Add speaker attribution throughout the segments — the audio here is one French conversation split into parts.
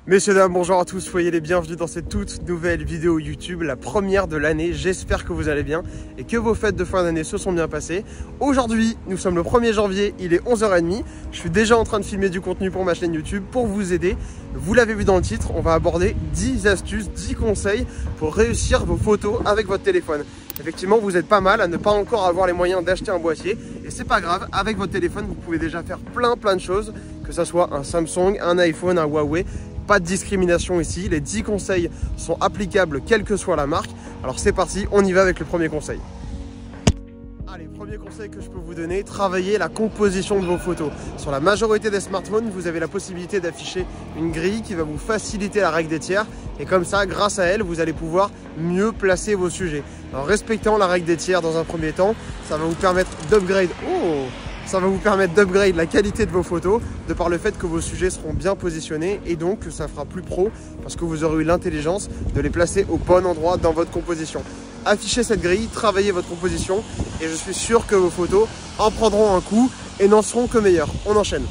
Speaker 1: Messieurs, dames, bonjour à tous, soyez les bienvenus dans cette toute nouvelle vidéo YouTube, la première de l'année. J'espère que vous allez bien et que vos fêtes de fin d'année se sont bien passées. Aujourd'hui, nous sommes le 1er janvier, il est 11h30. Je suis déjà en train de filmer du contenu pour ma chaîne YouTube pour vous aider. Vous l'avez vu dans le titre, on va aborder 10 astuces, 10 conseils pour réussir vos photos avec votre téléphone. Effectivement, vous êtes pas mal à ne pas encore avoir les moyens d'acheter un boîtier. Et c'est pas grave, avec votre téléphone, vous pouvez déjà faire plein de choses, que ce soit un Samsung, un iPhone, un Huawei. Pas de discrimination ici, les 10 conseils sont applicables quelle que soit la marque. Alors c'est parti, on y va avec le premier conseil. Allez, premier conseil que je peux vous donner, travaillez la composition de vos photos. Sur la majorité des smartphones, vous avez la possibilité d'afficher une grille qui va vous faciliter la règle des tiers. Et comme ça, grâce à elle, vous allez pouvoir mieux placer vos sujets. En respectant la règle des tiers dans un premier temps, ça va vous permettre d'upgrade. Ça va vous permettre d'upgrade la qualité de vos photos de par le fait que vos sujets seront bien positionnés et donc que ça fera plus pro parce que vous aurez eu l'intelligence de les placer au bon endroit dans votre composition. Affichez cette grille, travaillez votre composition et je suis sûr que vos photos en prendront un coup et n'en seront que meilleures. On enchaîne.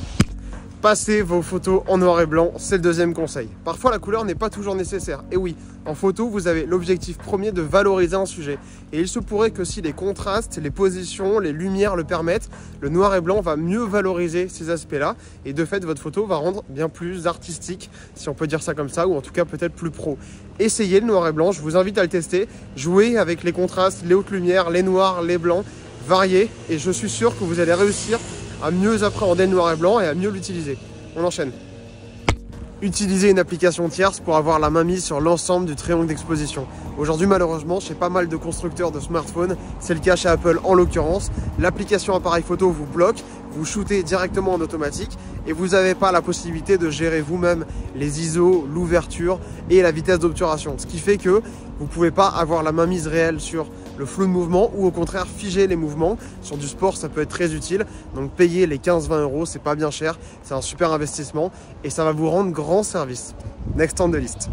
Speaker 1: Passez vos photos en noir et blanc, c'est le deuxième conseil. Parfois la couleur n'est pas toujours nécessaire. Et oui, en photo, vous avez l'objectif premier de valoriser un sujet. Et il se pourrait que si les contrastes, les positions, les lumières le permettent, le noir et blanc va mieux valoriser ces aspects-là. Et de fait, votre photo va rendre bien plus artistique, si on peut dire ça comme ça, ou en tout cas peut-être plus pro. Essayez le noir et blanc, je vous invite à le tester. Jouez avec les contrastes, les hautes lumières, les noirs, les blancs, variez. Et je suis sûr que vous allez réussir à mieux appréhender le noir et blanc et à mieux l'utiliser. On enchaîne. Utilisez une application tierce pour avoir la main mise sur l'ensemble du triangle d'exposition. Aujourd'hui, malheureusement, chez pas mal de constructeurs de smartphones, c'est le cas chez Apple en l'occurrence, l'application appareil photo vous bloque, vous shootez directement en automatique et vous n'avez pas la possibilité de gérer vous-même les ISO, l'ouverture et la vitesse d'obturation. Ce qui fait que vous ne pouvez pas avoir la main mise réelle sur le flou de mouvement ou au contraire figer les mouvements. Sur du sport, ça peut être très utile. Donc payer les 15-20 €, c'est pas bien cher, c'est un super investissement et ça va vous rendre grand service. Next on the list.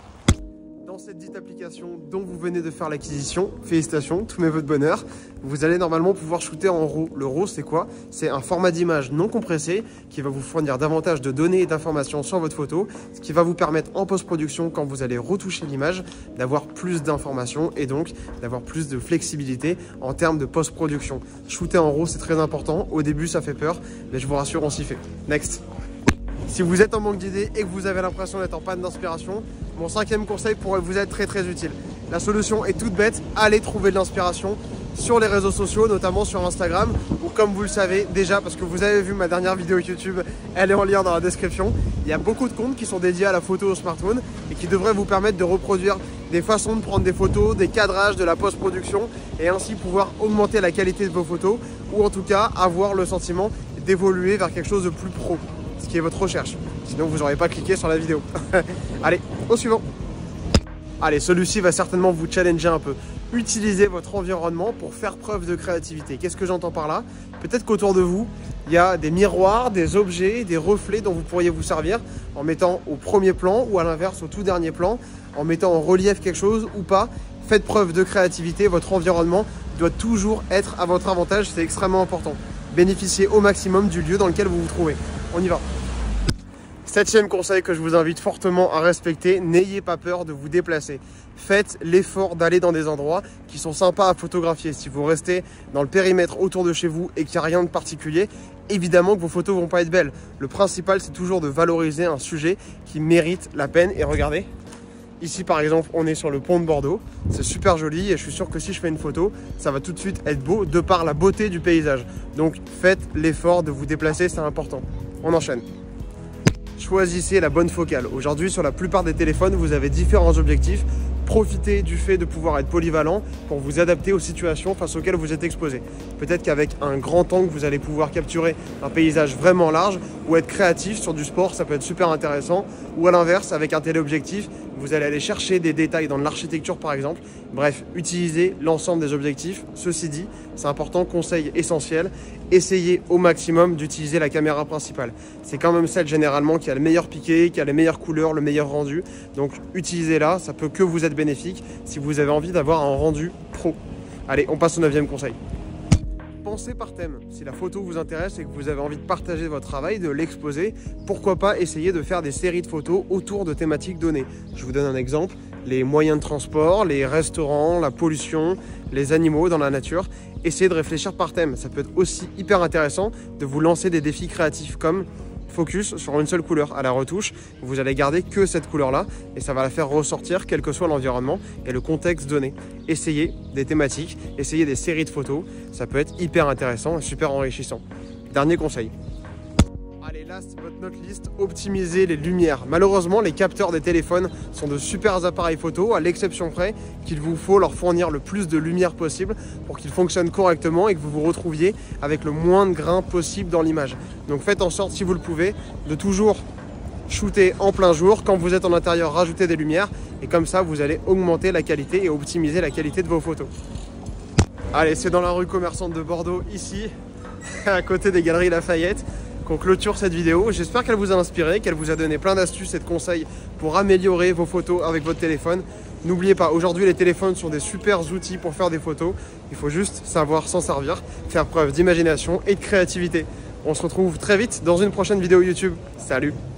Speaker 1: Dans cette dite application dont vous venez de faire l'acquisition, félicitations, tous mes vœux de bonheur, vous allez normalement pouvoir shooter en RAW. Le RAW, c'est quoi? C'est un format d'image non compressé qui va vous fournir davantage de données et d'informations sur votre photo, ce qui va vous permettre en post-production, quand vous allez retoucher l'image, d'avoir plus d'informations et donc d'avoir plus de flexibilité en termes de post-production. Shooter en RAW, c'est très important. Au début, ça fait peur, mais je vous rassure, on s'y fait. Next. Si vous êtes en manque d'idées et que vous avez l'impression d'être en panne d'inspiration, mon cinquième conseil pourrait vous être très utile. La solution est toute bête, allez trouver de l'inspiration sur les réseaux sociaux, notamment sur Instagram, où comme vous le savez déjà, parce que vous avez vu ma dernière vidéo YouTube, elle est en lien dans la description, il y a beaucoup de comptes qui sont dédiés à la photo au smartphone et qui devraient vous permettre de reproduire des façons de prendre des photos, des cadrages, de la post-production et ainsi pouvoir augmenter la qualité de vos photos ou en tout cas avoir le sentiment d'évoluer vers quelque chose de plus pro. Ce qui est votre recherche, sinon vous n'aurez pas cliqué sur la vidéo. Allez, au suivant. Allez, celui-ci va certainement vous challenger un peu. Utilisez votre environnement pour faire preuve de créativité. Qu'est-ce que j'entends par là? Peut-être qu'autour de vous, il y a des miroirs, des objets, des reflets dont vous pourriez vous servir en mettant au premier plan ou à l'inverse au tout dernier plan, en mettant en relief quelque chose ou pas. Faites preuve de créativité, votre environnement doit toujours être à votre avantage, c'est extrêmement important. Bénéficiez au maximum du lieu dans lequel vous vous trouvez. On y va. Septième conseil que je vous invite fortement à respecter, n'ayez pas peur de vous déplacer. Faites l'effort d'aller dans des endroits qui sont sympas à photographier. Si vous restez dans le périmètre autour de chez vous et qu'il n'y a rien de particulier, évidemment que vos photos vont pas être belles. Le principal, c'est toujours de valoriser un sujet qui mérite la peine. Et regardez, ici par exemple, on est sur le pont de Bordeaux. C'est super joli et je suis sûr que si je fais une photo, ça va tout de suite être beau de par la beauté du paysage. Donc faites l'effort de vous déplacer, c'est important. On enchaîne. Choisissez la bonne focale. Aujourd'hui, sur la plupart des téléphones, vous avez différents objectifs. Profitez du fait de pouvoir être polyvalent pour vous adapter aux situations face auxquelles vous êtes exposé. Peut-être qu'avec un grand angle, vous allez pouvoir capturer un paysage vraiment large ou être créatif sur du sport, ça peut être super intéressant. Ou à l'inverse, avec un téléobjectif, vous allez aller chercher des détails dans l'architecture par exemple. Bref, utilisez l'ensemble des objectifs. Ceci dit, c'est important, conseil essentiel, essayez au maximum d'utiliser la caméra principale. C'est quand même celle généralement qui a le meilleur piqué, qui a les meilleures couleurs, le meilleur rendu. Donc utilisez-la, ça peut que vous être bénéfique si vous avez envie d'avoir un rendu pro. Allez, on passe au 9e conseil. pensez par thème. Si la photo vous intéresse et que vous avez envie de partager votre travail, de l'exposer, pourquoi pas essayer de faire des séries de photos autour de thématiques données. Je vous donne un exemple, les moyens de transport, les restaurants, la pollution, les animaux dans la nature. Essayez de réfléchir par thème. Ça peut être aussi hyper intéressant de vous lancer des défis créatifs comme focus sur une seule couleur à la retouche. Vous allez garder que cette couleur-là et ça va la faire ressortir quel que soit l'environnement et le contexte donné. Essayez des thématiques, essayez des séries de photos. Ça peut être hyper intéressant et super enrichissant. Dernier conseil. Allez, last but not least, optimiser les lumières. Malheureusement, les capteurs des téléphones sont de super appareils photo, à l'exception près qu'il vous faut leur fournir le plus de lumière possible pour qu'ils fonctionnent correctement et que vous vous retrouviez avec le moins de grains possible dans l'image. Donc faites en sorte, si vous le pouvez, de toujours shooter en plein jour. Quand vous êtes en intérieur, rajoutez des lumières et comme ça, vous allez augmenter la qualité et optimiser la qualité de vos photos. Allez, c'est dans la rue commerçante de Bordeaux, ici, à côté des Galeries Lafayette, qu'on clôture cette vidéo. J'espère qu'elle vous a inspiré, qu'elle vous a donné plein d'astuces et de conseils pour améliorer vos photos avec votre téléphone. N'oubliez pas, aujourd'hui les téléphones sont des super outils pour faire des photos. Il faut juste savoir s'en servir, faire preuve d'imagination et de créativité. On se retrouve très vite dans une prochaine vidéo YouTube. Salut!